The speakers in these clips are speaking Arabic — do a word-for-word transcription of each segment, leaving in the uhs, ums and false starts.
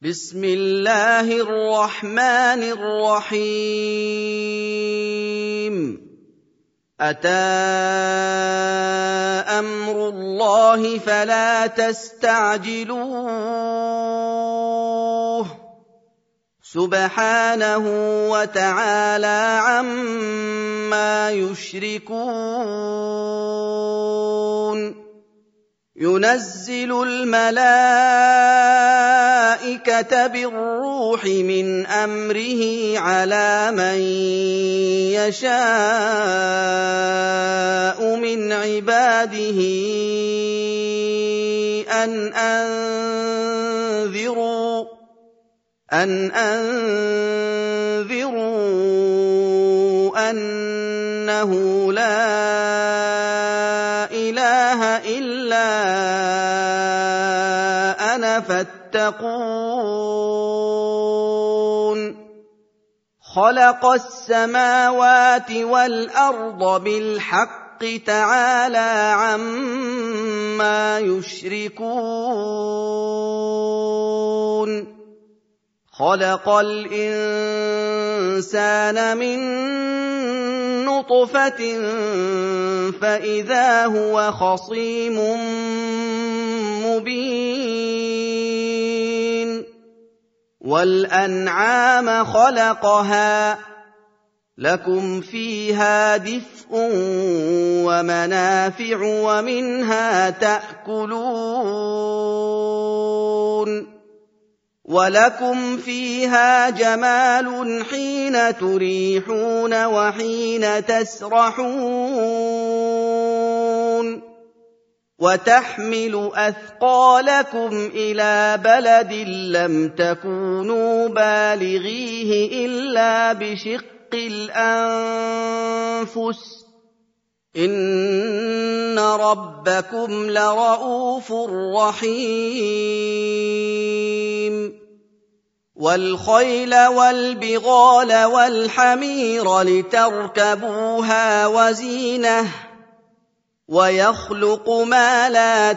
بسم الله الرحمن الرحيم أتى أمر الله فلا تستعجلوه سبحانه وتعالى عما يشركون ينزل الملائكة بالروح من أمره على من يشاء من عباده أن أنذروا أن أنذروا أنه لا إله إلا أنا فاتقون خلق السماوات والأرض بالحق تعالى عما يشركون خلق الإنسان من نطفة فإذا هو خصيم مبين والأنعام خلقها لكم فيها دفء ومنافع ومنها تأكلون وَلَكُمْ فِيهَا جَمَالٌ حِينَ تُرِيحُونَ وَحِينَ تَسْرَحُونَ وَتَحْمِلُ أَثْقَالَكُمْ إِلَىٰ بَلَدٍ لَّمْ تَكُونُوا بَالِغِيهِ إِلَّا بِشِقِّ الْأَنفُسِ ۚ إِنَّ رَبَّكُمْ لَرَءُوفٌ رَّحِيمٌ وَالْخَيْلَ وَالْبِغَالَ وَالْحَمِيرَ لِتَرْكَبُوهَا وَزِينَةً ۚ وَيَخْلُقُ مَا لَا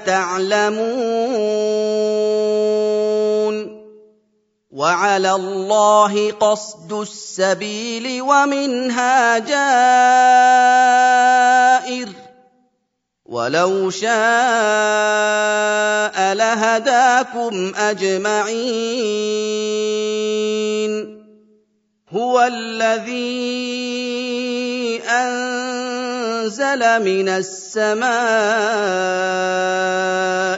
تَعْلَمُونَ وَعَلَى اللَّهِ قَصْدُ السَّبِيلِ وَمِنْهَا جَائِرٌ ۚ وَلَوْ شَاءَ لَهَدَاكُمْ أَجْمَعِينَ هُوَ الَّذِي أَنزَلَ مِنَ السَّمَاءِ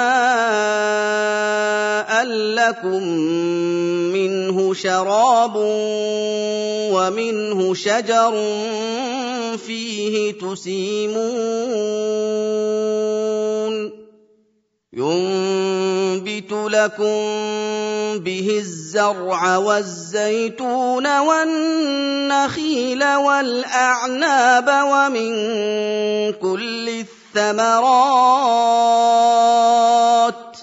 مَاءً لَّكُم مِّنْهُ شَرَابٌ وَمِنْهُ شَجَرٌ فِيهِ تُسِيمُونَ يُنبِتُ لَكُم بِهِ الزَّرْعَ وَالزَّيْتُونَ وَالنَّخِيلَ وَالْأَعْنَابَ وَمِن كُلِّ الثَّمَرَاتِ ۗ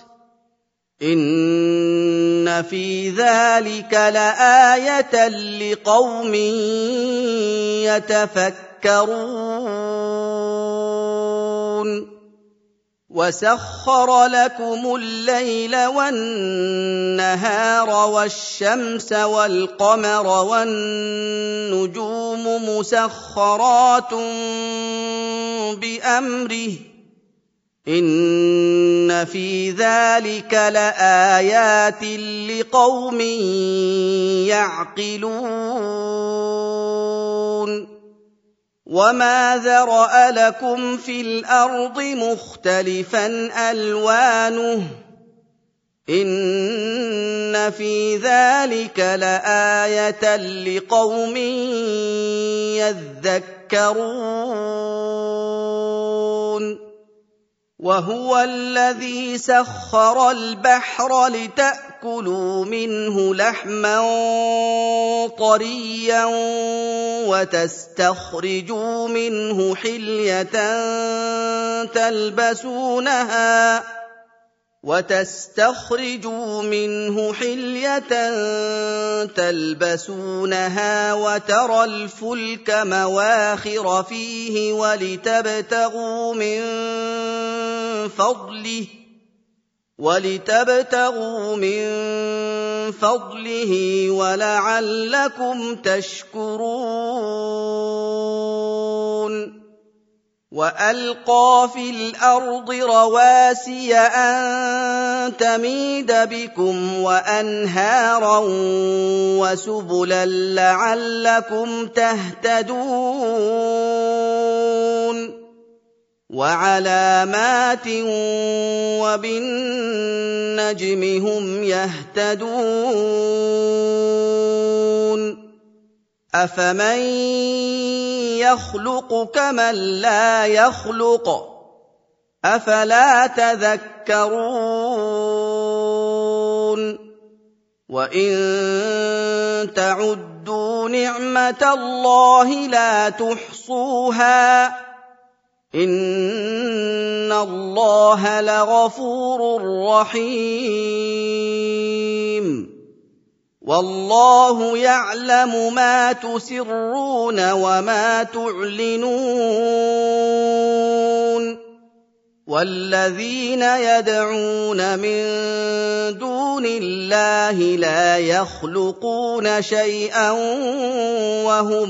إِنَّ فِي ذَٰلِكَ لَآيَةً لِّقَوْمٍ يَتَفَكَّرُونَ وَسَخَّرَ لَكُمُ اللَّيْلَ وَالنَّهَارَ وَالشَّمْسَ وَالْقَمَرَ وَالنُّجُومُ مُسَخَّرَاتٌ بِأَمْرِهِ ۗ إِنَّ فِي ذَٰلِكَ لَآيَاتٍ لِّقَوْمٍ يَعْقِلُونَ وَمَا ذَرَأَ لَكُمْ فِي الْأَرْضِ مُخْتَلِفًا أَلْوَانُهُ ۗ إِنَّ فِي ذَٰلِكَ لَآيَةً لِّقَوْمٍ يَذَّكَّرُونَ وَهُوَ الَّذِي سَخَّرَ الْبَحْرَ لِتَأْكُلُوا مِنْهُ لَحْمًا طَرِيًّا وَتَسْتَخْرِجُوا مِنْهُ حِلْيَةً تَلْبَسُونَهَا وَتَسْتَخْرِجُوا مِنْهُ حِلْيَةً تَلْبَسُونَهَا وَتَرَى الْفُلْكَ مَوَاخِرَ فِيهِ وَلِتَبْتَغُوا مِن فَضْلِهِ وَلِتَبْتَغُوا مِن فَضْلِهِ وَلَعَلَّكُمْ تَشْكُرُونَ وَأَلْقَىٰ فِي الْأَرْضِ رَوَاسِيَ أَن تَمِيدَ بِكُمْ وَأَنْهَارًا وَسُبُلًا لَّعَلَّكُمْ تَهْتَدُونَ وَعَلَامَاتٍ وَبِالنَّجْمِ هُمْ يَهْتَدُونَ أَفَمَن يَخْلُقُ كَمَن لَّا يَخْلُقُ ۗ أَفَلَا تَذَكَّرُونَ وَإِن تَعُدُّوا نِعْمَةَ اللَّهِ لَا تُحْصُوهَا ۗ إِنَّ اللَّهَ لَغَفُورٌ رَّحِيمٌ وَاللَّهُ يَعْلَمُ مَا تُسِرُّونَ وَمَا تُعْلِنُونَ وَالَّذِينَ يَدْعُونَ مِن دُونِ اللَّهِ لَا يَخْلُقُونَ شَيْئًا وَهُمْ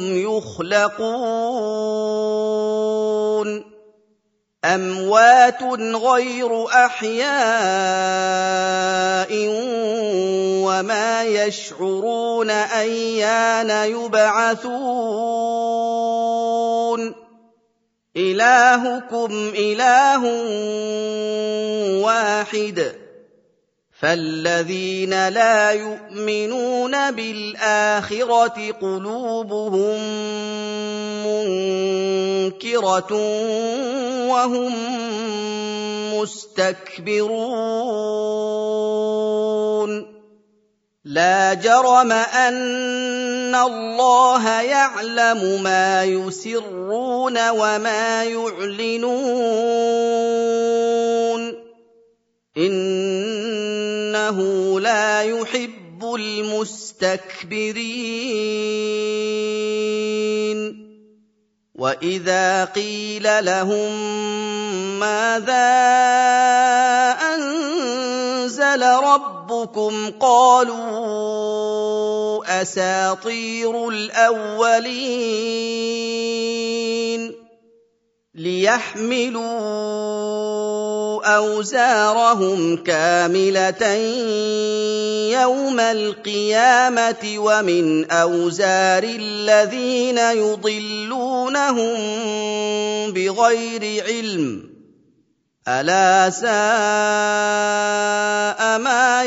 يُخْلَقُونَ أَمْوَاتٌ غَيْرُ أَحْيَاءٍ وَمَا يَشْعُرُونَ أَيَّانَ يُبْعَثُونَ إِلَٰهُكُمْ إِلَٰهٌ وَاحِدٌ فَالَّذِينَ لَا يُؤْمِنُونَ بِالْآخِرَةِ قُلُوبُهُم مُّنكِرَةٌ وَهُم مُّسْتَكْبِرُونَ لَا جَرَمَ أَنَّ اللَّهَ يَعْلَمُ مَا يُسِرُّونَ وَمَا يُعْلِنُونَ إِنَّهُ لَا يُحِبُّ الْمُسْتَكْبِرِينَ وَإِذَا قِيلَ لَهُم مَّاذَا أَنزَلَ رَبُّكُمْ قَالُوا أَسَاطِيرُ الْأَوَّلِينَ لِيَحْمِلُوا أَوْزَارَهُمْ كَامِلَةً يَوْمَ الْقِيَامَةِ وَمِنْ أَوْزَارِ الَّذِينَ يُضِلُّونَهُم بِغَيْرِ عِلْمٍ ۗ أَلَا سَاءَ مَا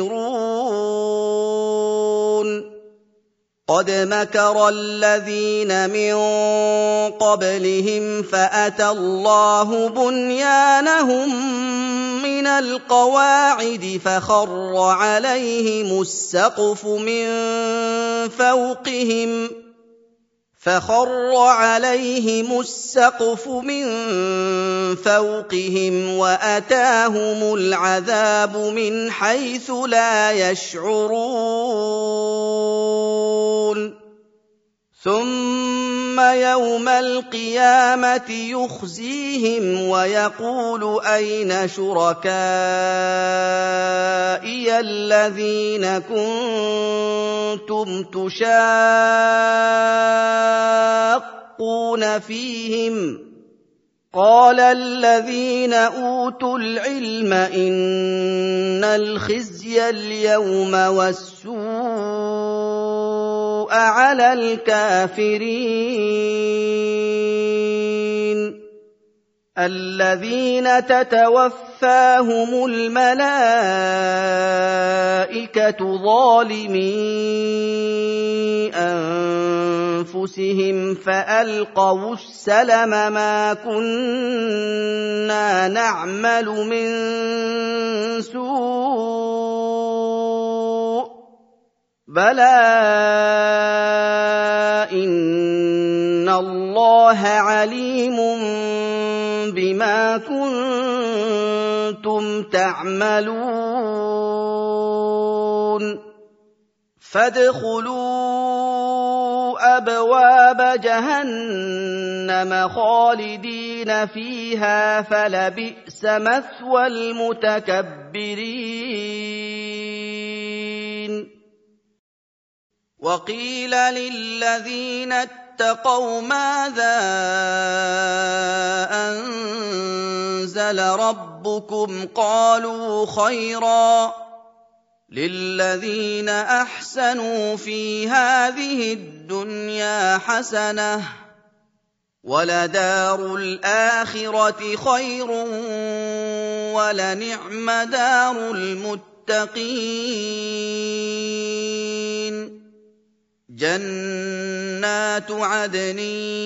يَزِرُونَ قَدْ مَكَرَ الَّذِينَ مِن قَبْلِهِمْ فَأَتَى اللَّهُ بُنْيَانَهُم مِّنَ الْقَوَاعِدِ فَخَرَّ عَلَيْهِمُ السَّقْفُ مِن فَوْقِهِمْ فَخَرَّ عَلَيْهِمُ السَّقْفُ مِن فَوْقِهِمْ وَأَتَاهُمُ الْعَذَابُ مِنْ حَيْثُ لَا يَشْعُرُونَ ثُمَّ يَوْمَ الْقِيَامَةِ يُخْزِيهِمْ وَيَقُولُ أَيْنَ شُرَكَائِيَ الَّذِينَ كُنتُمْ تُشَاقُّونَ فِيهِمْ ۚ قَالَ الَّذِينَ أُوتُوا الْعِلْمَ إِنَّ الْخِزْيَ الْيَوْمَ وَالسُّوءَ عَلَى الْكَافِرِينَ الَّذِينَ تَتَوَفَّاهُمُ الْمَلَائِكَةُ ظَالِمِي أَنفُسِهِمْ فَأَلْقَوُا السَّلَمَ مَا كُنَّا نَعْمَلُ مِن سُوءٍ بَلَىٰ إِنَّ اللَّهَ عَلِيمٌ بِمَا كُنتُمْ تَعْمَلُونَ فَادْخُلُوا أبواب جهنم خالدين فيها فلبئس مثوى المتكبرين وقيل للذين اتقوا ماذا أنزل ربكم قالوا خيرا للذين أحسنوا في هذه الدنيا حسنة ولدار الآخرة خير ولنعم دار المتقين جنات عدن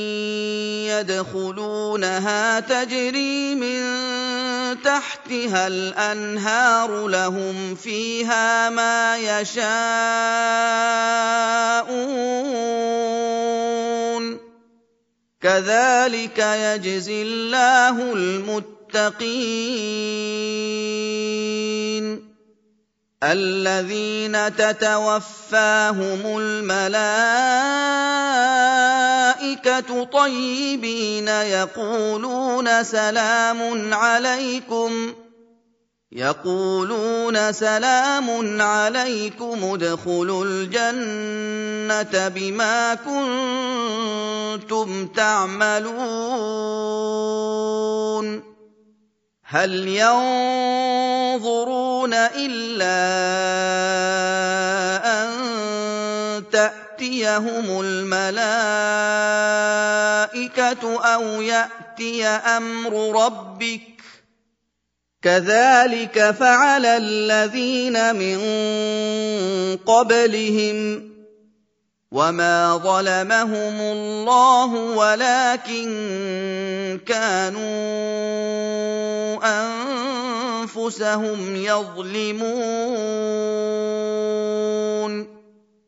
يدخلونها تجري من تحتها الأنهار لهم فيها ما يشاءون كذلك يجزي الله المتقين الذين تتوفاهم الملائكة طيبين يقولون سلام عليكم يقولون سلام عليكم ادخلوا الجنة بما كنتم تعملون هل ينظرون إلا أن تأتيهم الملائكة أو يأتي أمر ربك كذلك فعل الذين من قبلهم وما ظلمهم الله ولكن كانوا أنفسهم يظلمون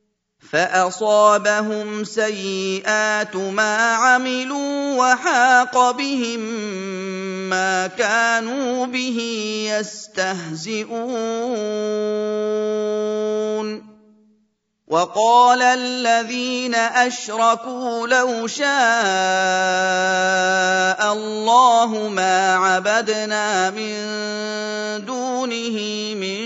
فأصابهم سيئات ما عملوا وحاق بهم ما كانوا به يستهزئون وقال الذين أشركوا لو شاء الله ما عبدنا من دونه من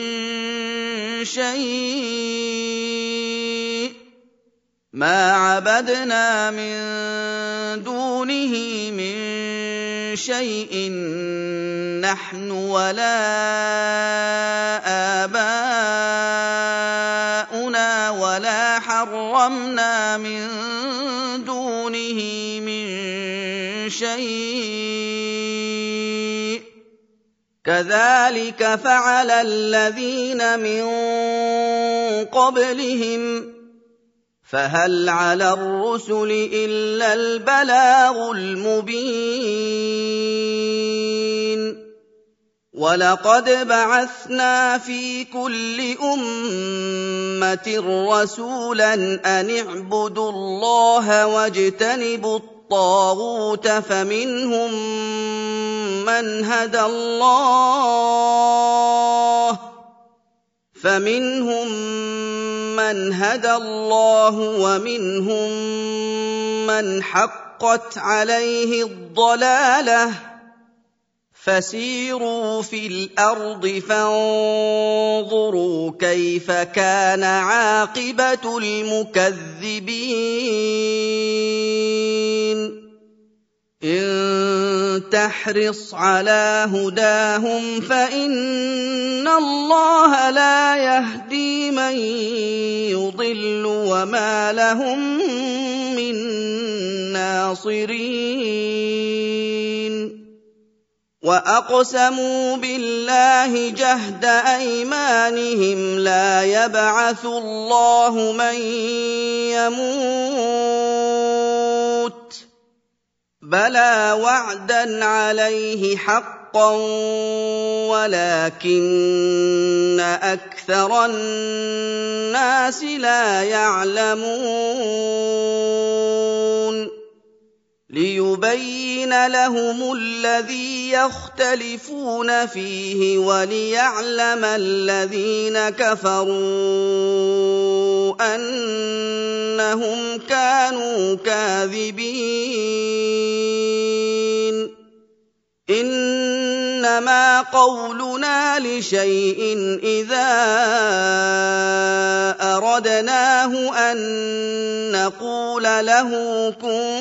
شيء ما عبدنا من دونه من شيء نحن ولا آباؤنا ولا حرمنا من دونه من شيء كذلك فعل الذين من قبلهم فهل على الرسل إلا البلاغ المبين وَلَقَدْ بَعَثْنَا فِي كُلِّ أُمَّةٍ رَّسُولًا أَنِ اعْبُدُوا اللَّهَ وَاجْتَنِبُوا الطَّاغُوتَ فَمِنْهُم مَّنْ هَدَى اللَّهُ فَمِنْهُم مَّنْ هَدَى اللَّهُ وَمِنْهُم مَّنْ حَقَّتْ عَلَيْهِ الضَّلَالَةُ فَسِيرُوا فِي الْأَرْضِ فَانظُرُوا كَيْفَ كَانَ عَاقِبَةُ الْمُكَذِّبِينَ إِن تَحْرِصْ عَلَىٰ هُدَاهُمْ فَإِنَّ اللَّهَ لَا يَهْدِي مَن يُضِلُّ وَمَا لَهُم مِّن نَّاصِرِينَ وَأَقْسَمُوا بِاللَّهِ جَهْدَ أَيْمَانِهِمْ لَا يَبْعَثُ اللَّهُ مَن يَمُوتُ بَلَىٰ وَعْدًا عَلَيْهِ حَقًّا وَلَٰكِنَّ أَكْثَرَ النَّاسِ لَا يَعْلَمُونَ لِيُبَيِّنَ لَهُمُ الَّذِي يَخْتَلِفُونَ فِيهِ وَلِيَعْلَمَ الَّذِينَ كَفَرُوا أَنَّهُمْ كَانُوا كَاذِبِينَ إِنَّمَا قَوْلُنَا لِشَيْءٍ إِذَا أَرَدْنَاهُ أَن نَّقُولَ لَهُ كُن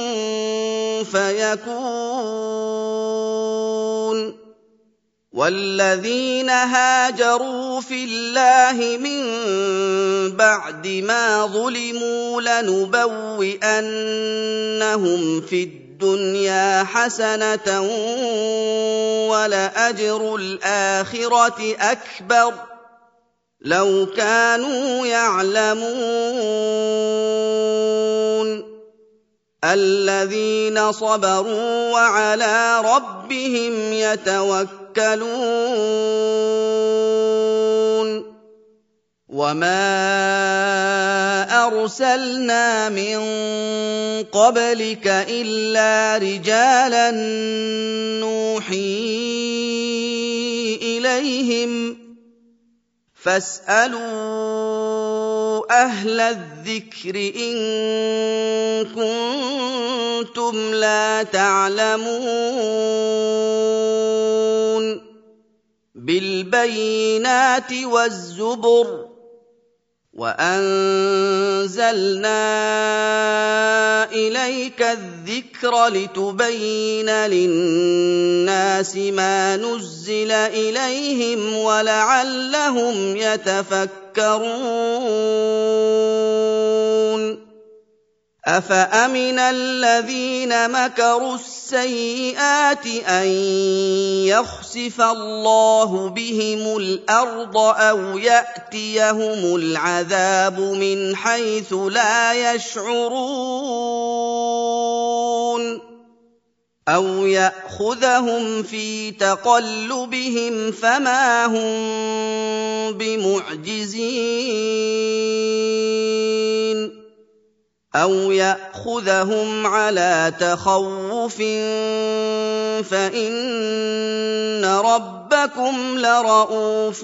فَيَكُونُ وَالَّذِينَ هَاجَرُوا فِي اللَّهِ مِن بَعْدِ مَا ظُلِمُوا لَنُبَوِّئَنَّهُمْ فِي الدُّنْيَا حَسَنَةً وَلَأَجْرُ الْآخِرَةِ أَكْبَرُ لَوْ كَانُوا يَعْلَمُونَ الَّذِينَ صَبَرُوا وَعَلَىٰ رَبِّهِمْ يَتَوَكَّلُونَ وَمَا أَرْسَلْنَا مِن قَبْلِكَ إِلَّا رِجَالًا نُّوحِي إِلَيْهِمْ فَاسْأَلُوا أَهْلَ الذِّكْرِ إِن كُنتُمْ لَا تَعْلَمُونَ بِالْبَيِّنَاتِ وَالزُّبُرِ وَأَنزَلْنَا إِلَيْكَ الذِّكْرَ لِتُبَيِّنَ لِلنَّاسِ مَا نُزِّلَ إِلَيْهِمْ وَلَعَلَّهُمْ يَتَفَكَّرُونَ أَفَأَمِنَ الَّذِينَ مَكَرُوا السَّيِّئَاتِ أَن يَخْسِفَ اللَّهُ بِهِمُ الْأَرْضَ أَوْ يَأْتِيَهُمُ الْعَذَابُ مِنْ حَيْثُ لَا يَشْعُرُونَ أَوْ يَأْخُذَهُمْ فِي تَقَلُّبِهِمْ فَمَا هُم بِمُعْجِزِينَ أَوْ يَأْخُذَهُمْ عَلَىٰ تَخَوُّفٍ فَإِنَّ رَبَّكُمْ لَرَءُوفٌ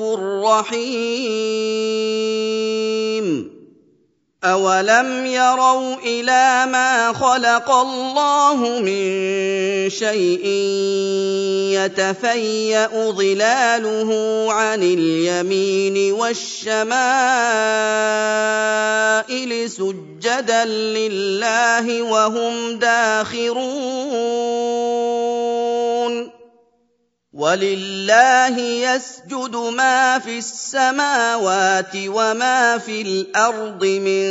رَّحِيمٌ أَوَلَمْ يَرَوْا إِلَىٰ مَا خَلَقَ اللَّهُ مِن شَيْءٍ يَتَفَيَّأُ ظِلَالُهُ عَنِ الْيَمِينِ وَالشَّمَائِلِ سُجَّدًا لِّلَّهِ وَهُمْ دَاخِرُونَ وَلِلَّهِ يَسْجُدُ مَا فِي السَّمَاوَاتِ وَمَا فِي الْأَرْضِ مِن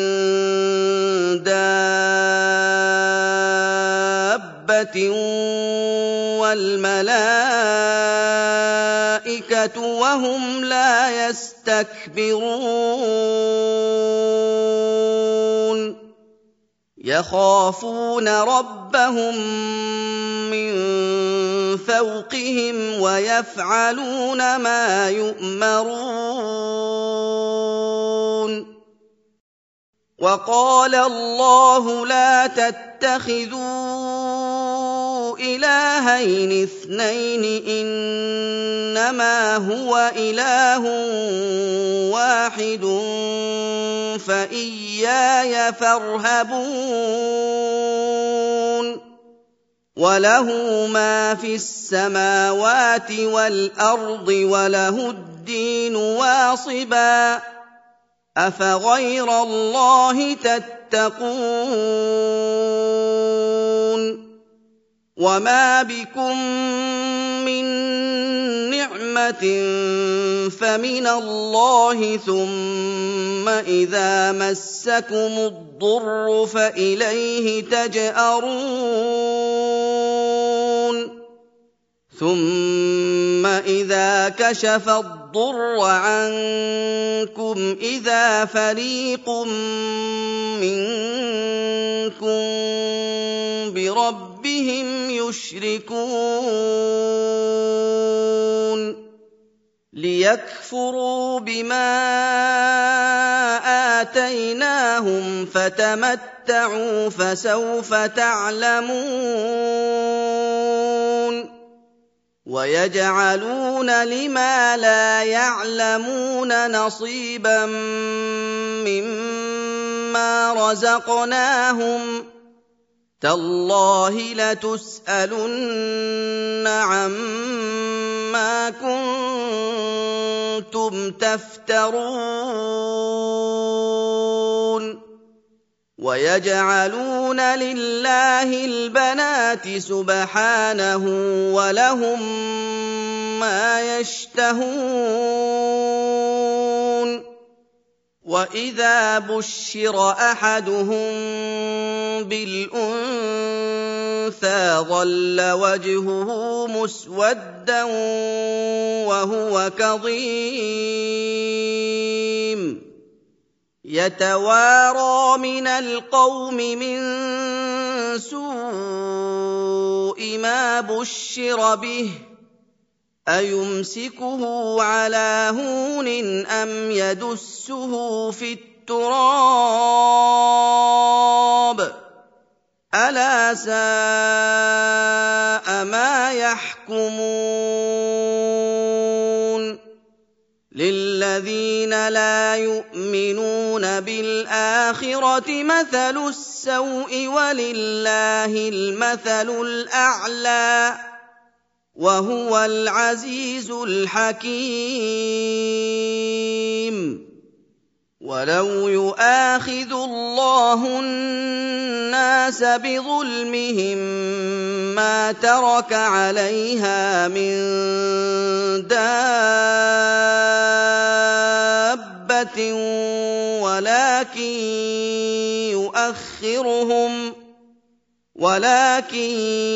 دَابَّةٍ وَالْمَلَائِكَةُ وَهُمْ لَا يَسْتَكْبِرُونَ يَخَافُونَ رَبَّهُم مِّن فَوْقِهِمْ وَيَفْعَلُونَ مَا يُؤْمَرُونَ وَقَالَ اللَّهُ لَا تَتَّخِذُوا إِلَٰهَيْنِ اثْنَيْنِ إِنَّمَا هُوَ إِلَٰهٌ وَاحِدٌ فَإِيَّايَ فَارْهَبُونِ وَلَهُ مَا فِي السَّمَاوَاتِ وَالْأَرْضِ وَلَهُ الدِّينُ وَاصِبًا أَفَغَيْرَ اللَّهِ تَتَّقُونَ وَمَا بِكُم مِّن نِّعْمَةٍ فَمِنَ اللَّهِ ثُمَّ إِذَا مَسَّكُمُ الضُّرُّ فَإِلَيْهِ تَجْأَرُونَ ثُمَّ إِذَا كَشَفَ الضُّرَّ عَنكُمْ إِذَا فَرِيقٌ مِّنكُم بِرَبِّهِمْ يُشْرِكُونَ لِيَكْفُرُوا بِمَا آتَيْنَاهُمْ فَتَمَتَّعُوا فَسَوْفَ تَعْلَمُونَ وَيَجْعَلُونَ لِمَا لَا يَعْلَمُونَ نَصِيبًا مِّمَّا رَزَقْنَاهُمْ تَاللَّهِ لَتُسْأَلُنَّ عَمَّا كُنتُمْ تَفْتَرُونَ وَيَجْعَلُونَ لِلَّهِ الْبَنَاتِ سُبْحَانَهُ وَلَهُم مَّا يَشْتَهُونَ وَإِذَا بُشِّرَ أَحَدُهُم بِالْأُنثَىٰ ظَلَّ وَجْهُهُ مُسْوَدًّا وَهُوَ كَظِيمٌ يَتَوَارَىٰ مِنَ الْقَوْمِ مِن سُوءِ مَا بُشِّرَ بِهِ أَيُمْسِكُهُ عَلَىٰ هُونٍ أَمْ يَدُسُّهُ فِي التُّرَابِ أَلَا سَاءَ مَا يَحْكُمُونَ لِلَّذِينَ لَا يُؤْمِنُونَ بِالْآخِرَةِ مَثَلُ السَّوْءِ وَلِلَّهِ الْمَثَلُ الْأَعْلَىٰ وَهُوَ الْعَزِيزُ الْحَكِيمُ وَلَوْ يُؤَاخِذُ اللَّهُ النَّاسَ بِظُلْمِهِم مَّا تَرَكَ عَلَيْهَا مِن دَابَّةٍ وَلَٰكِن يُؤَخِّرُهُمْ ولكن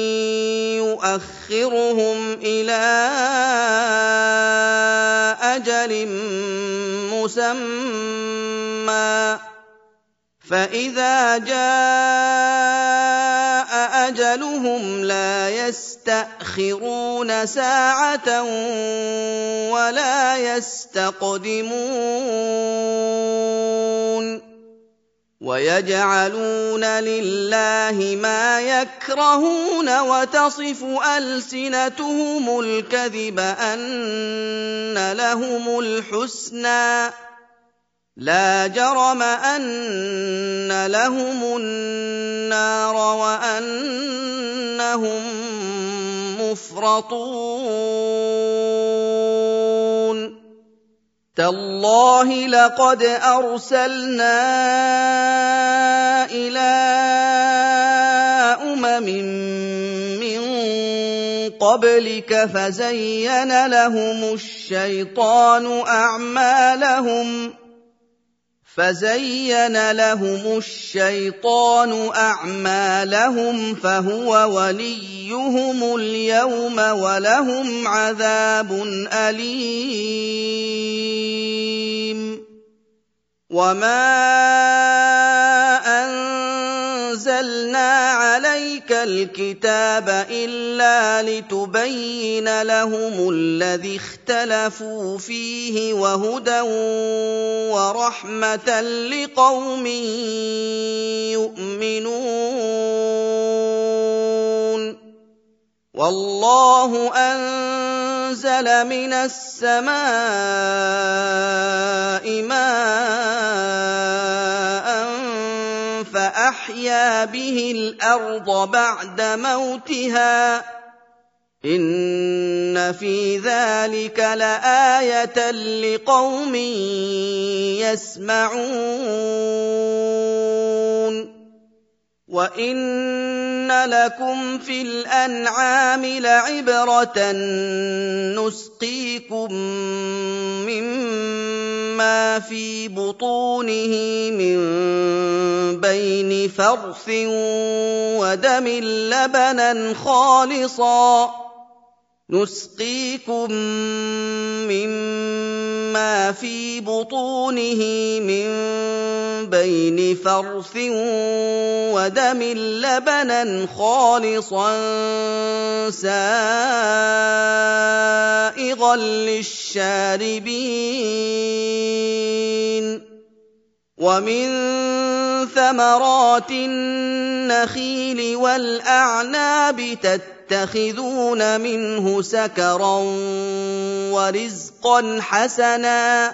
يؤخرهم إلى أجل مسمى فإذا جاء أجلهم لا يستأخرون ساعة ولا يستقدمون وَيَجْعَلُونَ لِلَّهِ مَا يَكْرَهُونَ وَتَصِفُ أَلْسِنَتُهُمُ الْكَذِبَ أَنَّ لَهُمُ الْحُسْنَىٰ لَا جَرَمَ أَنَّ لَهُمُ النَّارَ وَأَنَّهُم مُّفْرَطُونَ تَاللَّهِ لَقَدْ أَرْسَلْنَا إِلَىٰ أُمَمٍ مِّن قَبْلِكَ فَزَيَّنَ لَهُمُ الشَّيْطَانُ أَعْمَالَهُمْ فَزَيَّنَ لَهُمُ الشَّيْطَانُ أَعْمَالَهُمْ فَهُوَ وَلِيُّهُمُ الْيَوْمَ وَلَهُمْ عَذَابٌ أَلِيمٌ وَمَا أَنزَلْنَا عَلَيْكَ الْكِتَابَ إِلَّا لِتُبَيِّنَ لَهُمُ الَّذِي اخْتَلَفُوا فِيهِ وَهُدًى وَرَحْمَةً لِّقَوْمٍ يُؤْمِنُونَ وَاللَّهُ أَنزَلَ مِنَ السَّمَاءِ مَاءً فَأَحْيَا بِهِ الْأَرْضَ بَعْدَ مَوْتِهَا ۚ إِنَّ فِي ذَٰلِكَ لَآيَةً لِّقَوْمٍ يَسْمَعُونَ وَإِنَّ لَكُمْ فِي الْأَنْعَامِ لَعِبْرَةً نُّسْقِيكُم مِّمَّا فِي بُطُونِهِ مِن بَيْنِ فَرْثٍ وَدَمٍ لَّبَنًا خَالِصًا نُسْقِيكُم مِّمَّا فِي بُطُونِهِ مِن بين فرث ودم لبنا خالصا سائغا للشاربين ومن ثمرات النخيل والأعناب تتخذون منه سكرا ورزقا حسنا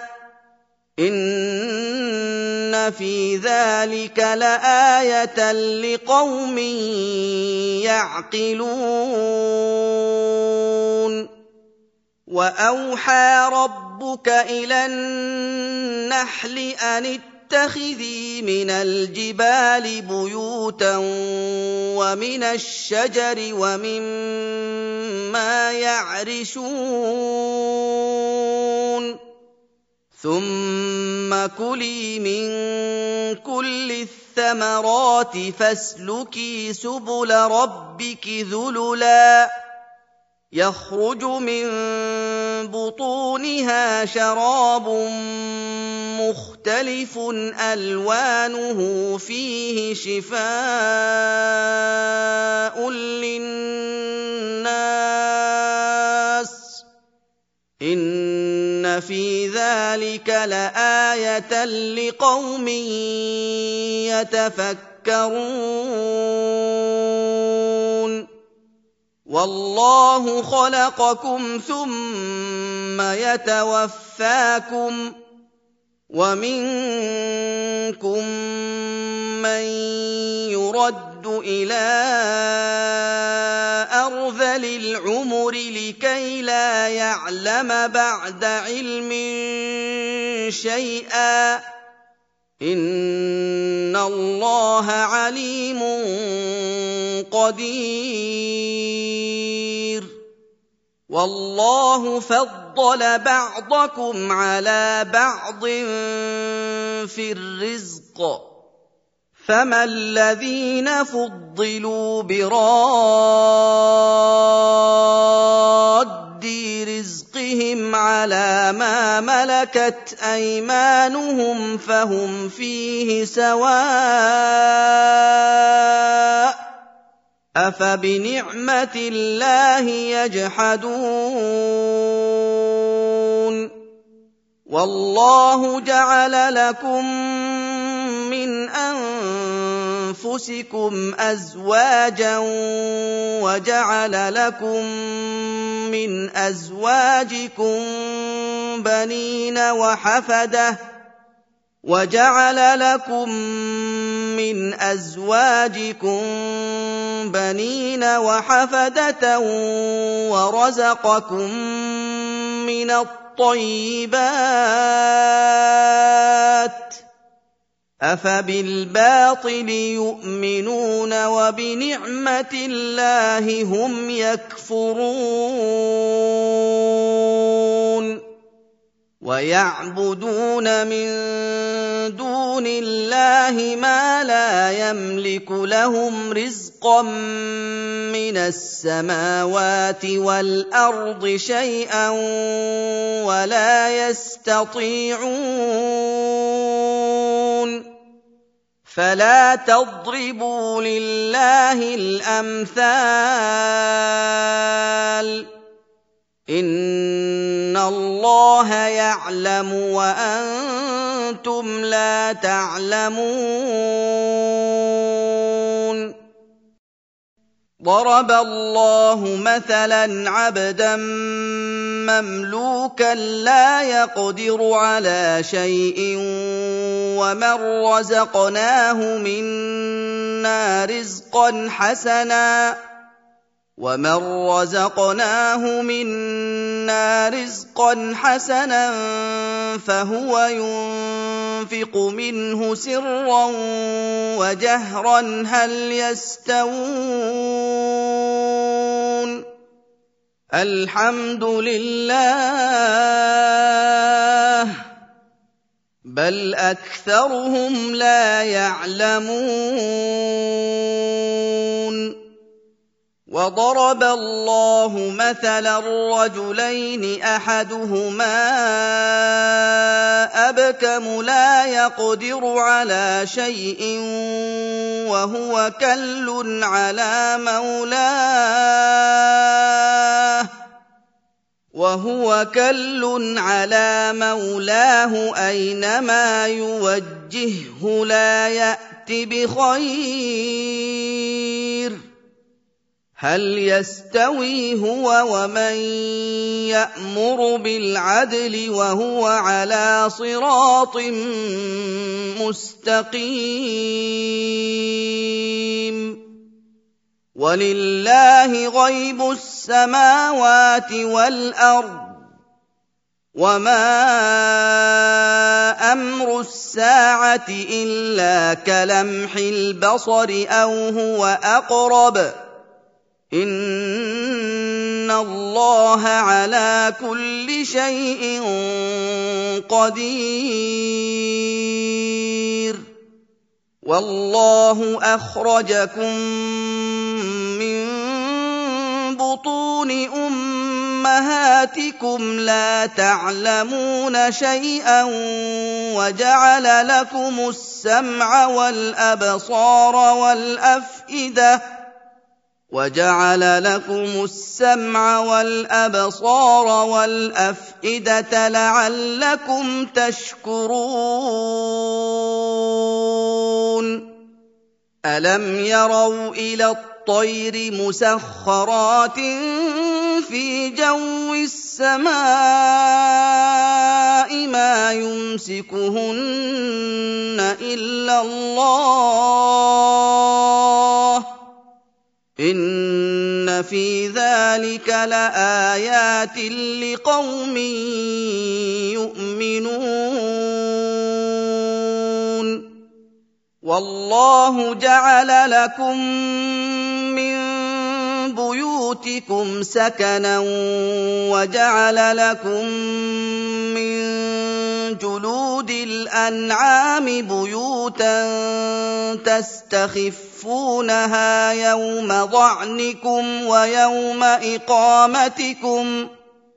إن في ذلك لآية لقوم يعقلون وأوحى ربك إلى النحل أن اتخذي من الجبال بيوتا ومن الشجر ومما يعرشون ثم كلي من كل الثمرات فاسلكي سبل ربك ذللا يخرج من بطونها شراب مختلف ألوانه فيه شفاء للناس إن في ذلك لآية لقوم يتفكرون والله خلقكم ثم يتوفاكم ومنكم من يرد إلى أرذل العمر لكي لا يعلم بعد علم شيئا إن الله عليم قدير والله فضل بعضكم على بعض في الرزق فما الذين فضلوا براد رزقهم على ما ملكت أيمانهم فهم فيه سواء أفبنعمة الله يجحدون والله جعل لكم من أنفسكم أزواجا وجعل لكم من أزواجكم بنين وحفدة وجعل لكم من أزواجكم بنين وحفدة ورزقكم من الطيبات أفبالباطل يؤمنون وبنعمة الله هم يكفرون ويعبدون من دون الله ما لا يملك لهم رزقا من السماوات والأرض شيئا ولا يستطيعون فلا تضربوا لله الأمثال إن الله يعلم وأنتم لا تعلمون ضرب الله مثلا عبدا مملوكا لا يقدر على شيء ومن رزقناه منا رزقا حسنا ومن رزقناه منا رزقا حسنا فهو ينفق منه سرا وجهرا هل يستوون الحمد لله بل أكثرهم لا يعلمون وضرب الله مثلا رجلين أحدهما أبكم لا يقدر على شيء وهو كل على مولاه وهو كل على مولاه أينما يوجهه لا يأت بخير هل يستوي هو ومن يأمر بالعدل وهو على صراط مستقيم ولله غيب السماوات والأرض وما أمر الساعة إلا كلمح البصر أو هو أقرب إن الله على كل شيء قدير والله أخرجكم من بطون أمهاتكم لا تعلمون شيئا وجعل لكم السمع والأبصار والأفئدة وجعل لكم السمع والأبصار والأفئدة لعلكم تشكرون ألم يروا إلى الطير مسخرات في جو السماء ما يمسكهن إلا الله إن في ذلك لآيات لقوم يؤمنون والله جعل لكم من بيوتكم سكنا وجعل لكم من جلود الأنعام بيوتا تستخفونها يوم ضعنكم ويوم إقامتكم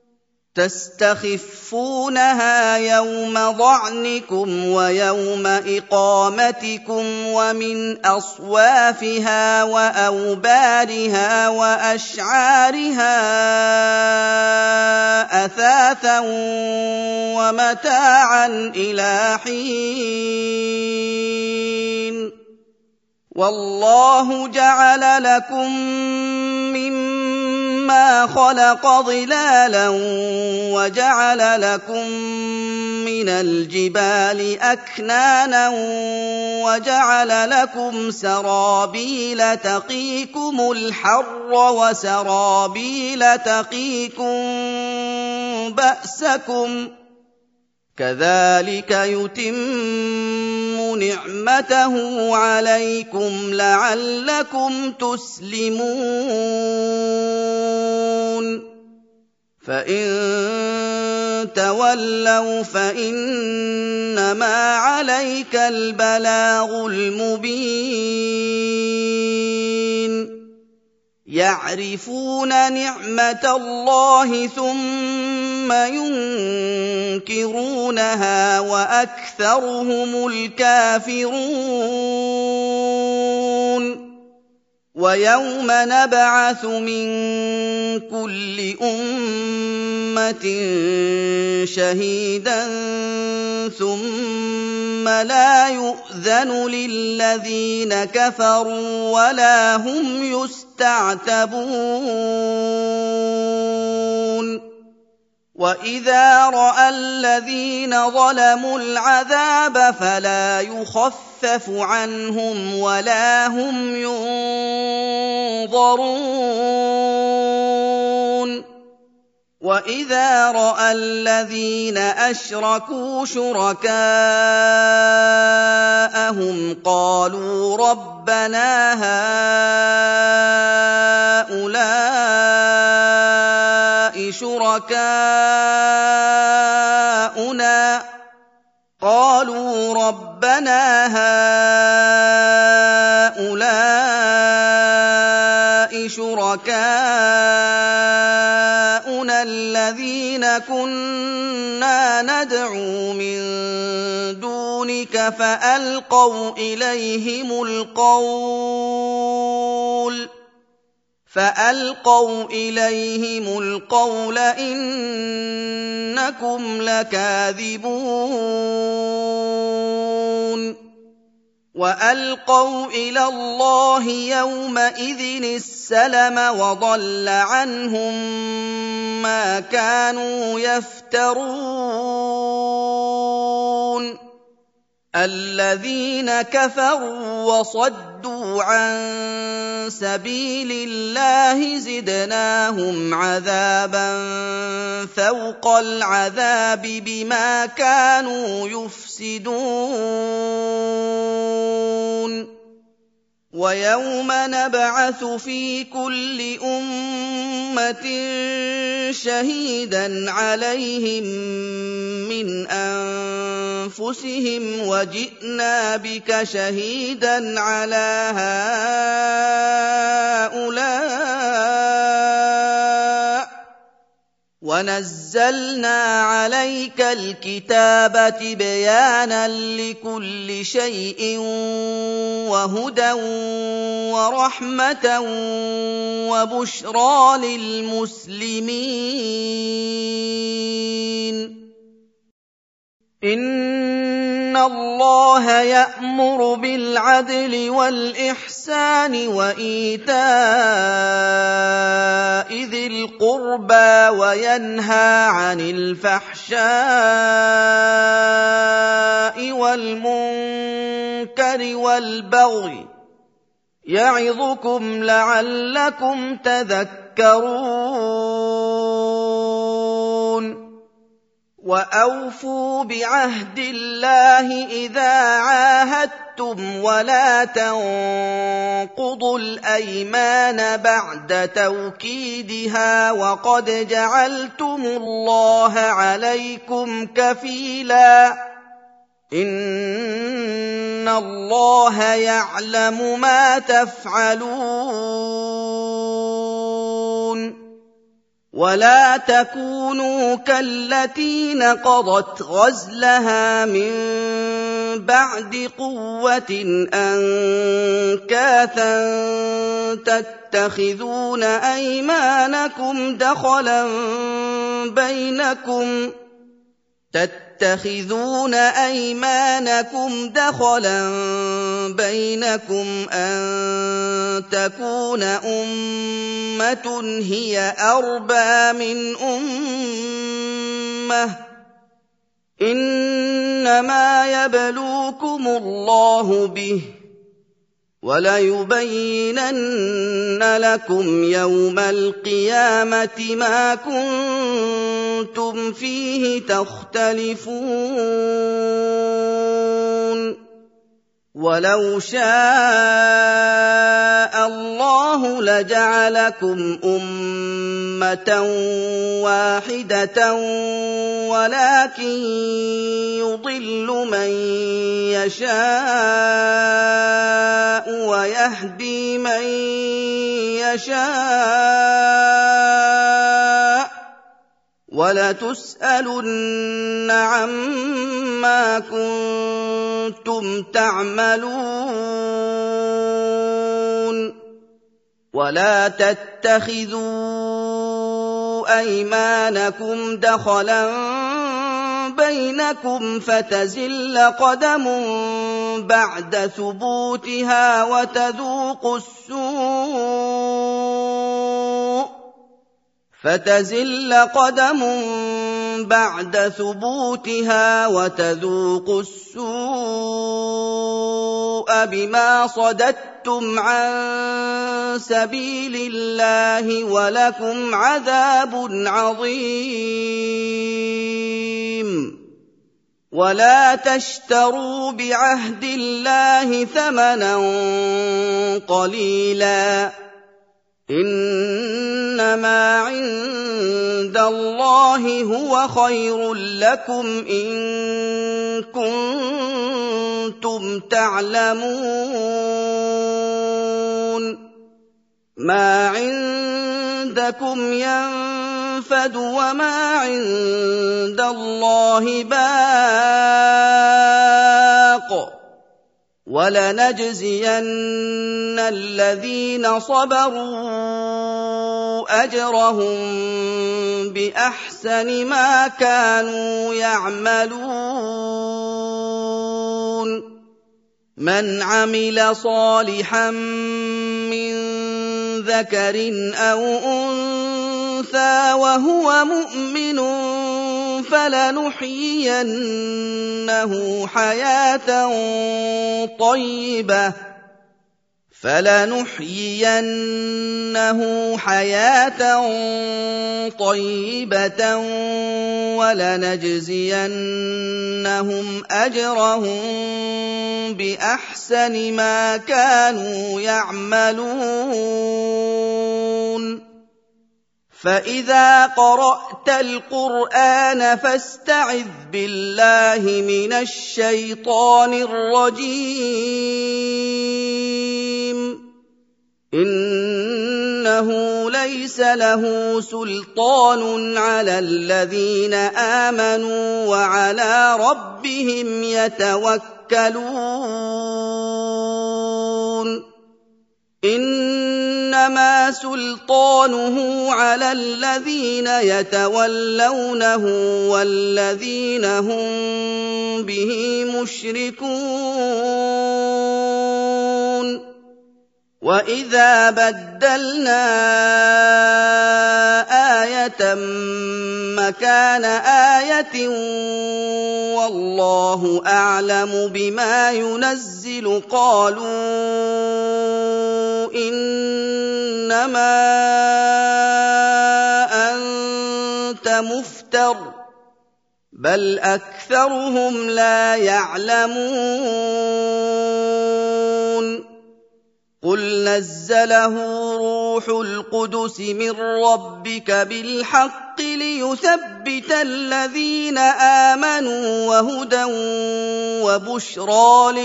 تستخفونها يوم ضعنكم ويوم إقامتكم ومن أصوافها وأوبارها وأشعارها أثاثا ومتاعا إلى حين والله جعل لكم مما خلق ظلالا وجعل لكم من الجبال أكنانا وجعل لكم سرابيل تقيكم الحر وسرابيل تقيكم بأسكم كذلك يتم نعمته عليكم لعلكم تسلمون فإن تولوا فإنما عليك البلاغ المبين يعرفون نعمة الله ثم ينكرونها وأكثرهم الكافرون ويوم نبعث من كل أمة شهيدا ثم لا يؤذن للذين كفروا ولا هم يستعتبون وإذا رأى الذين ظلموا العذاب فلا يخفف عنهم ولا هم ينظرون وإذا رأى الذين أشركوا شركاءهم قالوا ربنا هؤلاء شركاؤنا قالوا ربنا هؤلاء شركاؤنا الذين كنا ندعو من دونك فألقوا إليهم القول فألقوا إليهم القول إنكم لكاذبون وألقوا إلى الله يومئذ السلم وضل عنهم ما كانوا يفترون الذين كفروا وصدوا عن سبيل الله زدناهم عذابا فوق العذاب بما كانوا يفسدون ويوم نبعث في كل أمة شهيدا عليهم من أنفسهم وجئنا بك شهيدا على هؤلاء ونزلنا عليك الكتاب تبيانا لكل شيء وهدى ورحمة وبشرى للمسلمين إن الله يأمر بالعدل والإحسان وإيتاء ذي القربى وينهى عن الفحشاء والمنكر والبغي يعظكم لعلكم تذكرون وأوفوا بعهد الله إذا عاهدتم ولا تنقضوا الأيمان بعد توكيدها وقد جعلتم الله عليكم كفيلا إن الله يعلم ما تفعلون ولا تكونوا كالتي نقضت غزلها من بعد قوة أنكاثا تتخذون أيمانكم دخلا بينكم تتخذون أيمانكم دخلا بينكم أن تكون أمة هي أربى من أمة إنما يبلوكم الله به وَلَيُبَيِّنَنَّ لَكُمْ يَوْمَ الْقِيَامَةِ مَا كُنتُمْ فِيهِ تَخْتَلِفُونَ وَلَوْ شَاءَ اللَّهُ لَجَعَلَكُمْ أُمَّةً وَاحِدَةً وَلَكِن يُضِلُّ مَن يَشَاءُ وَيَهْدِي مَن يَشَاءُ وَلَتُسْأَلُنَّ عَمَّا كُنتُمْ تَعْمَلُونَ وَلَا تَتَّخِذُوا أَيْمَانَكُمْ دَخَلًا بَيْنَكُمْ فَتَزِلَّ قَدَمٌ بَعْدَ ثُبُوتِهَا وَتَذُوقُوا السُّوءَ فتزل قدم بعد ثبوتها وتذوقوا السوء بما صددتم عن سبيل الله ولكم عذاب عظيم ولا تشتروا بعهد الله ثمنا قليلا إنما عند الله هو خير لكم إن كنتم تعلمون ما عندكم ينفد ينفد وما عند الله باق وَلَنَجْزِيَنَّ الَّذِينَ صَبَرُوا أَجْرَهُم بِأَحْسَنِ مَا كَانُوا يَعْمَلُونَ مَنْ عَمِلَ صَالِحًا مِّن ذَكَرٍ أَوْ أُنثَىٰ وَهُوَ مُؤْمِنٌ فَلَنُحْيِيَنَّهُ حَيَاةً طَيِّبَةً فَلَنُحْيِيَنَّهُ حَيَاةً طَيِّبَةً وَلَنَجْزِيَنَّهُمْ أَجْرَهُم بِأَحْسَنِ مَا كَانُوا يَعْمَلُونَ فَإِذَا قَرَأْتَ الْقُرْآنَ فَاسْتَعِذْ بِاللَّهِ مِنَ الشَّيْطَانِ الرَّجِيمِ إِنَّهُ لَيْسَ لَهُ سُلْطَانٌ عَلَى الَّذِينَ آمَنُوا وَعَلَىٰ رَبِّهِمْ يَتَوَكَّلُونَ إِنَّمَا سُلْطَانُهُ عَلَى الَّذِينَ يَتَوَلَّوْنَهُ وَالَّذِينَ هُم بِهِ مُشْرِكُونَ وَإِذَا بَدَّلْنَا آيَةً مَّكَانَ آيَةٍ وَاللَّهُ أَعْلَمُ بِمَا يُنَزِّلُ قَالُوا إِنَّمَا أَنتَ مُفْتَرٍ بَلْ أَكْثَرُهُمْ لَا يَعْلَمُونَ قُلْ نَزَّلَهُ رُوحُ الْقُدُسِ مِن رَّبِّكَ بِالْحَقِّ لِيُثَبِّتَ الَّذِينَ آمَنُوا وَهُدًى وَبُشْرَىٰ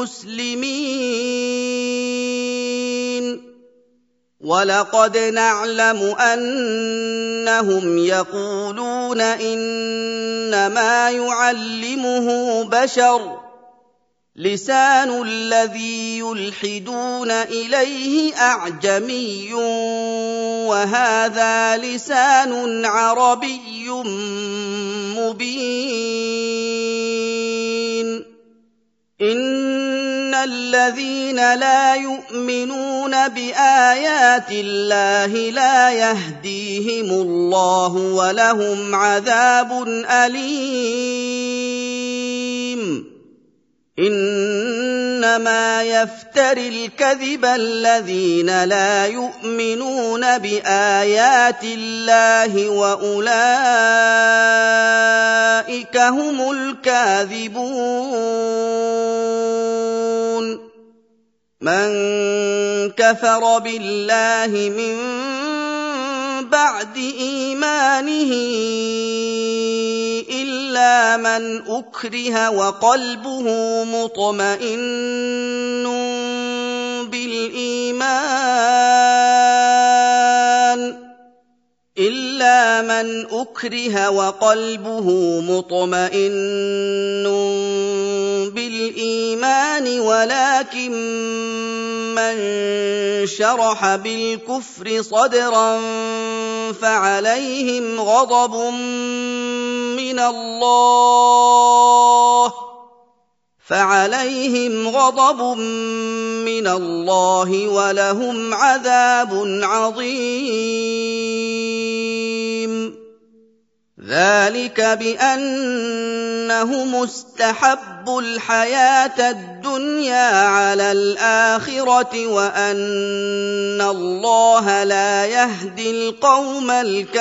لِلْمُسْلِمِينَ وَلَقَدْ نَعْلَمُ أَنَّهُمْ يَقُولُونَ إِنَّمَا يُعَلِّمُهُ بَشَرٌ لِّسَانُ الَّذِي يُلْحِدُونَ إِلَيْهِ أَعْجَمِيٌّ وَهَٰذَا لِسَانٌ عَرَبِيٌّ مُّبِينٌ إِنَّ الَّذِينَ لَا يُؤْمِنُونَ بِآيَاتِ اللَّهِ لَا يَهْدِيهِمُ اللَّهُ وَلَهُمْ عَذَابٌ أَلِيمٌ إِنَّمَا يَفْتَرِي الْكَذِبَ الَّذِينَ لَا يُؤْمِنُونَ بِآيَاتِ اللَّهِ وَأُولَٰئِكَ هُمُ الْكَاذِبُونَ مَن كَفَرَ بِاللَّهِ مِن بَعْدِ إِيمَانِهِ إِلَّا مَنْ أُكْرِهَ وَقَلْبُهُ مُطْمَئِنٌّ بِالْإِيمَانِ إِلَّا مَنْ أُكْرِهَ وَقَلْبُهُ مُطْمَئِنٌّ بِالْإِيمَانِ وَلَٰكِن مَّن شَرَحَ بِالْكُفْرِ صَدْرًا فَعَلَيْهِمْ غَضَبٌ مِّنَ اللَّهِ فَعَلَيْهِمْ غَضَبٌ مِّنَ اللَّهِ وَلَهُمْ عَذَابٌ عَظِيمٌ ذَٰلِكَ بِأَنَّهُمُ اسْتَحَبُّوا الْحَيَاةَ الدُّنْيَا عَلَى الْآخِرَةِ وَأَنَّ اللَّهَ لَا يَهْدِي الْقَوْمَ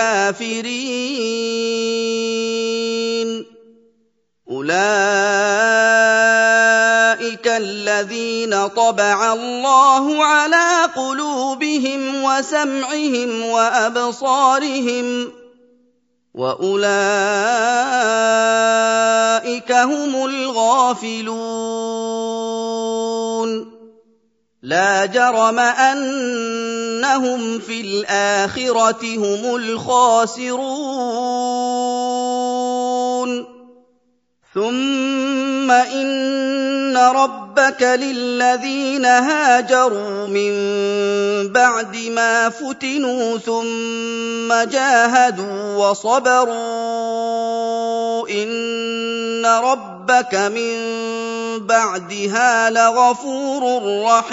الْكَافِرِينَ أُولَٰئِكَ الَّذِينَ طَبَعَ اللَّهُ عَلَىٰ قُلُوبِهِمْ وَسَمْعِهِمْ وَأَبْصَارِهِمْ وَأُولَٰئِكَ هُمُ الْغَافِلُونَ لَا جَرَمَ أَنَّهُمْ فِي الْآخِرَةِ هُمُ الْخَاسِرُونَ ثُمَّ إِنَّ رَبَّكَ لِلَّذِينَ هَاجَرُوا مِن بَعْدِ مَا فُتِنُوا ثُمَّ جَاهَدُوا وَصَبَرُوا إِنَّ رَبَّكَ مِن بَعْدِهَا لَغَفُورٌ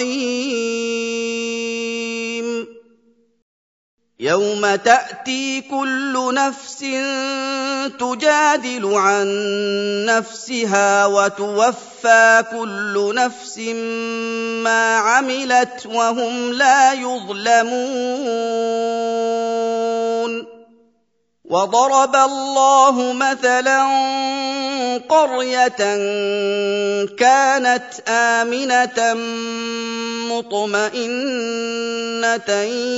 رَّحِيمٌ يَوْمَ تَأْتِي كُلُّ نَفْسٍ تُجَادِلُ عَن نَّفْسِهَا وَتُوَفَّىٰ كُلُّ نَفْسٍ مَّا عَمِلَتْ وَهُمْ لَا يُظْلَمُونَ وَضَرَبَ اللَّهُ مَثَلًا قَرْيَةً كَانَتْ آمِنَةً مُّطْمَئِنَّةً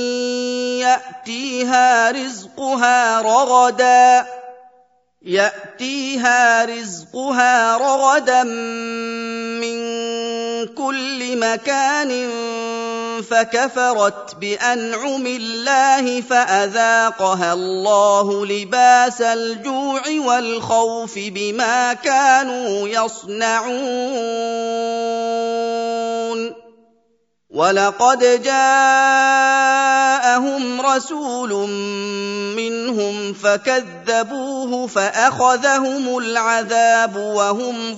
يَأْتِيهَا رِزْقُهَا رَغَدًا يَأْتِيهَا رِزْقُهَا رَغَدًا مِّن كُلِّ مَكَانٍ فَكَفَرَتْ بِأَنْعُمِ اللَّهِ فَأَذَاقَهَا اللَّهُ لِبَاسَ الْجُوعِ وَالْخَوْفِ بِمَا كَانُوا يَصْنَعُونَ وَلَقَدْ جَاءَهُمْ رَسُولٌ مِّنْهُمْ فَكَذَّبُوهُ فَأَخَذَهُمُ الْعَذَابُ وَهُمْ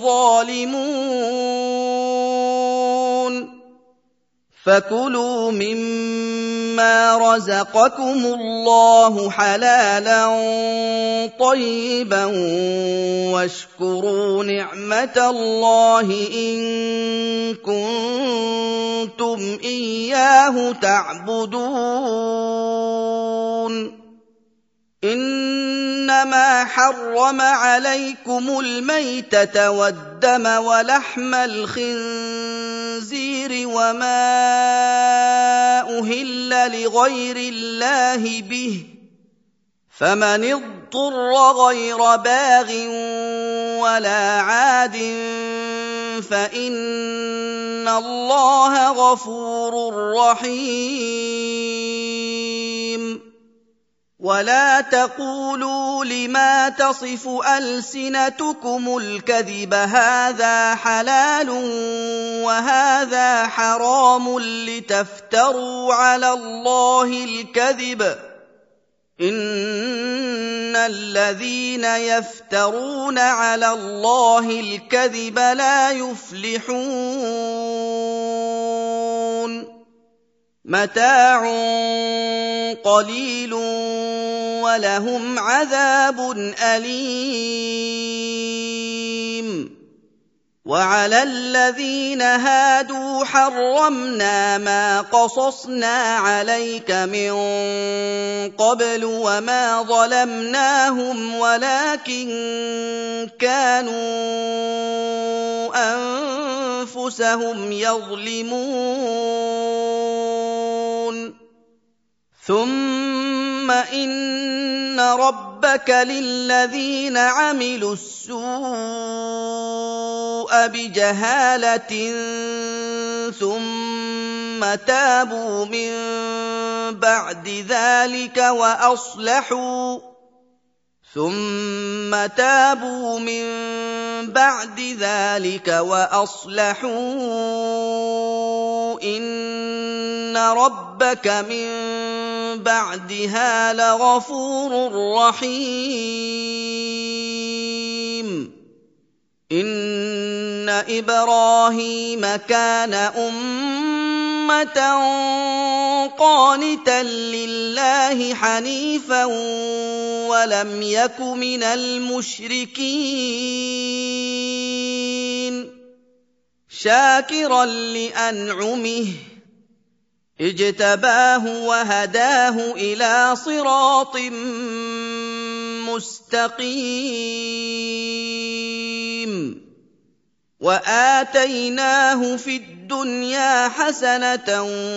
ظَالِمُونَ فَكُلُوا مِمَّا رَزَقَكُمُ اللَّهُ حَلَالًا طَيِّبًا وَاشْكُرُوا نِعْمَتَ اللَّهِ إِن كُنتُمْ إِيَّاهُ تَعْبُدُونَ إِنَّمَا حَرَّمَ عَلَيْكُمُ الْمَيْتَةَ وَالدَّمَ وَلَحْمَ الْخِنزِيرِ وَمَا أُهِلَّ لِغَيْرِ اللَّهِ بِهِ ۖ فَمَنِ اضْطُرَّ غَيْرَ بَاغٍ وَلَا عَادٍ فَإِنَّ اللَّهَ غَفُورٌ رَّحِيمٌ وَلَا تَقُولُوا لِمَا تَصِفُ أَلْسِنَتُكُمُ الْكَذِبَ هَٰذَا حَلَالٌ وَهَٰذَا حَرَامٌ لِّتَفْتَرُوا عَلَى اللَّهِ الْكَذِبَ ۚ إِنَّ الَّذِينَ يَفْتَرُونَ عَلَى اللَّهِ الْكَذِبَ لَا يُفْلِحُونَ مَتَاعٌ قَلِيلٌ وَلَهُمْ عَذَابٌ أَلِيمٌ وَعَلَى الَّذِينَ هَادُوا حَرَّمْنَا مَا قَصَصْنَا عَلَيْكَ مِن قَبْلُ وَمَا ظَلَمْنَاهُمْ وَلَٰكِن كَانُوا أَنفُسَهُمْ يَظْلِمُونَ ثُمَّ إِنَّ رَبَّكَ لِلَّذِينَ عَمِلُوا السُّوءَ بِجَهَالَةٍ ثُمَّ تَابُوا مِن بَعْدِ ذَٰلِكَ وَأَصْلَحُوا ثُمَّ تَابُوا مِن بَعْدِ ذَٰلِكَ وَأَصْلَحُوا إِنَّ رَبَّكَ مِن بَعْدِهَا لَغَفُورٌ رَّحِيمٌ إِنَّ إِبْرَاهِيمَ كَانَ أُمَّةً قَانِتًا لِّلَّهِ حَنِيفًا وَلَمْ يَكُ مِنَ الْمُشْرِكِينَ شَاكِرًا لِّأَنْعُمِهِ اجْتَبَاهُ وَهَدَاهُ إِلَىٰ صِرَاطٍ مُّسْتَقِيمٍ وَآتَيْنَاهُ فِي الدُّنْيَا حَسَنَةً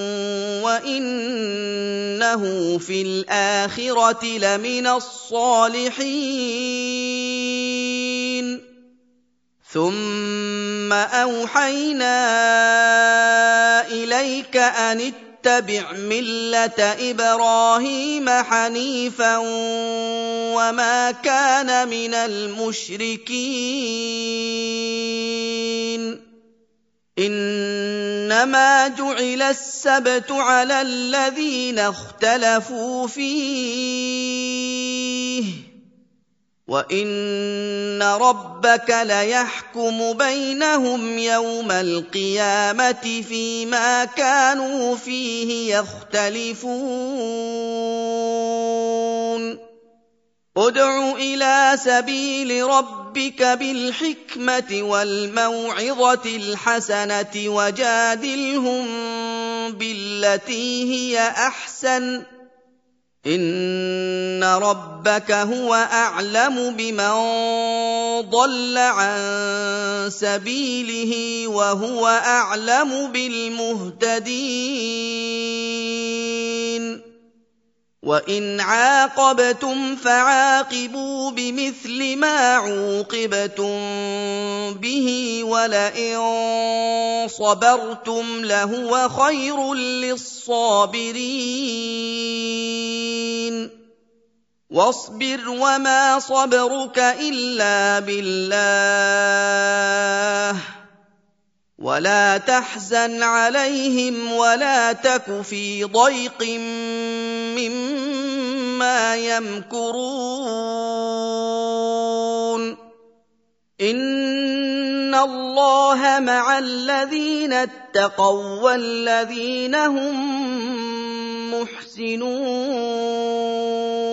وَإِنَّهُ فِي الْآخِرَةِ لَمِنَ الصَّالِحِينَ ثُمَّ أَوْحَيْنَا إِلَيْكَ أَنِ اتَّبِعْ مِلَّةَ إِبْرَاهِيمَ حَنِيفًا وَمَا كَانَ مِنَ الْمُشْرِكِينَ. إِنَّمَا جُعِلَ السَّبْتُ عَلَى الَّذِينَ اخْتَلَفُوا فِيهِ ۚ وَإِنَّ رَبَّكَ لَيَحْكُمُ بَيْنَهُمْ يَوْمَ الْقِيَامَةِ فِيمَا كَانُوا فِيهِ يَخْتَلِفُونَ. ادْعُ إِلَىٰ سَبِيلِ رَبِّكَ بِالْحِكْمَةِ وَالْمَوْعِظَةِ الْحَسَنَةِ وَجَادِلْهُم بِالَّتِي هِيَ أَحْسَنُ ۚ إِنَّ رَبَّكَ هُوَ أَعْلَمُ بِمَن ضَلَّ عَن سَبِيلِهِ وَهُوَ أَعْلَمُ بِالْمُهْتَدِينَ. وَإِنْ عَاقَبْتُمْ فَعَاقِبُوا بِمِثْلِ مَا عُوقِبْتُم بِهِ وَلَئِن صَبَرْتُمْ لَهُوَ خَيْرٌ لِّلصَّابِرِينَ. وَاصْبِرْ وَمَا صَبْرُكَ إِلَّا بِاللَّهِ وَلَا تَحْزَنْ عَلَيْهِمْ وَلَا تَكُ فِي ضَيْقٍ مِّمَّا يَمْكُرُونَ. إِنَّ اللَّهَ مَعَ الَّذِينَ اتَّقَوا وَّالَّذِينَ هُم مُّحْسِنُونَ.